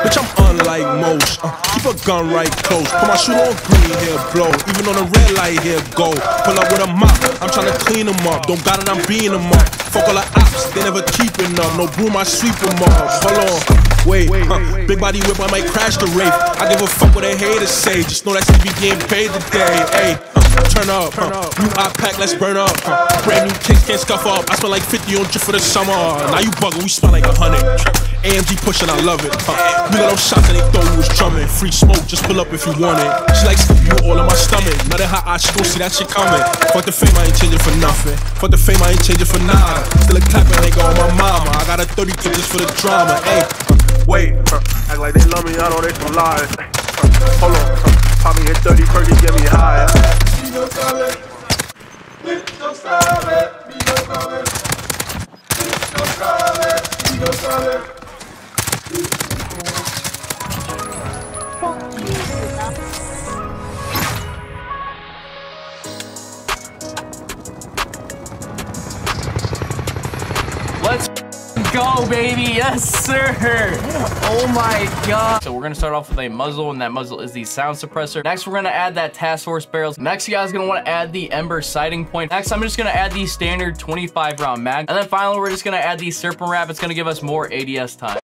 Bitch, I'm unlike most. Keep a gun right close. Put my shoe on green, here blow. Even on the red light, here go. Pull up with a mop, I'm tryna clean them up. Don't got it, I'm beating them up. Fuck all the ops, they never keeping up. No broom, I sweep them up. Hold on, wait, big body whip, I might crash the Wraith. I give a fuck what they haters say. Just know that shit be getting paid today. Ayy, turn up, new I pack, let's burn up. Brand new kicks, can't scuff up. I spent like 50 on drip for the summer. Now you buggin', we spent like 100. AMG pushing, I love it. We got those shots and they thought we was drumming. Free smoke, just pull up if you want it. She like scoop you all in my stomach. Nothing hot, I should go see that shit coming. Fuck the fame, I ain't changing for nothing. Fuck the fame, I ain't changing for nada. Still a clapping, ain't on my mama. I got a 30 just for the drama. Ayy, wait, act like they love me, I know they some lies. Hold on, pop me at 30, Perky, get me high. Let's go, baby. Yes, sir. Oh my god. So we're gonna start off with a muzzle, and that muzzle is the sound suppressor. Next, we're gonna add that task force barrels. Next, you guys are gonna want to add the Ember sighting point. Next, I'm just gonna add the standard 25 round mag. And then finally, we're just gonna add the serpent wrap. It's gonna give us more ADS time.